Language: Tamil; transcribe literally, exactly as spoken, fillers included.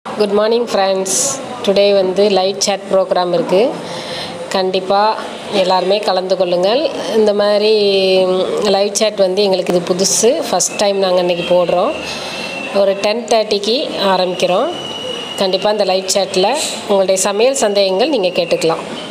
Good morning friends. Today வந்து லைவ் chat program இருக்கு. கண்டிப்பா எல்லாரும் கலந்து கொள்ளுங்கள். இந்த மாதிரி லைவ் chat வந்து எங்களுக்கு இது புதுசு. ஃபர்ஸ்ட் டைம் நாங்க இன்னைக்கு போடுறோம். ஒரு ten thirty க்கு ஆரம்பிக்கிறோம். கண்டிப்பா இந்த லைவ் chatல உங்களுடைய சமையல் சந்தேகங்கள் நீங்க கேட்டுக்கலாம்.